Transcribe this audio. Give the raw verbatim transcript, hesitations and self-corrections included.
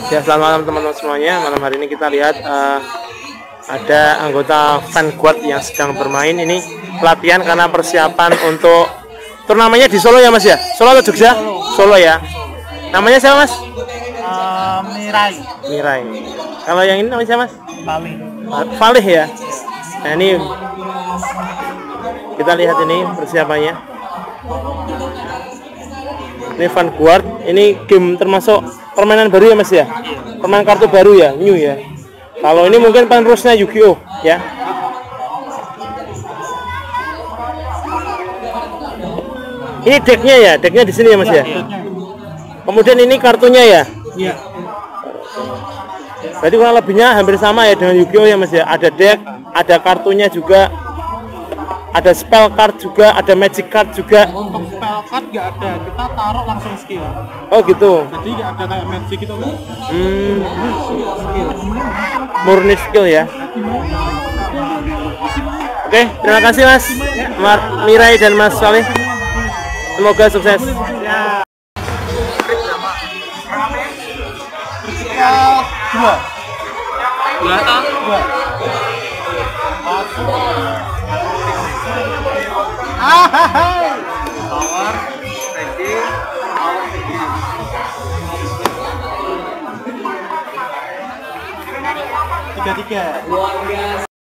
Ya, selamat malam teman-teman semuanya. Malam hari ini kita lihat uh, ada anggota Vanguard yang sedang bermain. Ini pelatihan karena persiapan untuk turnamennya di Solo ya Mas ya? Solo atau Jogja? Solo, Solo ya. Namanya siapa Mas? Uh, Mirai. Mirai. Kalau yang ini namanya siapa Mas? Bali. Valih ya. Nah ini kita lihat ini persiapannya. Ini Vanguard, ini game termasuk permainan baru ya Mas ya? Permainan kartu baru ya, new ya. Kalau ini mungkin penerusnya Yu-Gi-Oh ya. Ini decknya ya, decknya di sini ya Mas ya. Kemudian ini kartunya ya. Iya. Berarti kurang lebihnya hampir sama ya dengan Yu-Gi-Oh ya Mas ya. Ada deck, ada kartunya juga. Ada spell card juga, ada magic card juga. Untuk spell card nggak ada, kita taruh langsung skill. Oh gitu. Jadi nggak ada kayak magic gitu kan? Hmm, Skill. murni skill ya. Oke, terima kasih Mas Mar Mirai dan Mas Saleh. Semoga sukses. Ya. Vertikal dua. Dua atau? Dua. Ah, power, ready, power, tiga tiga.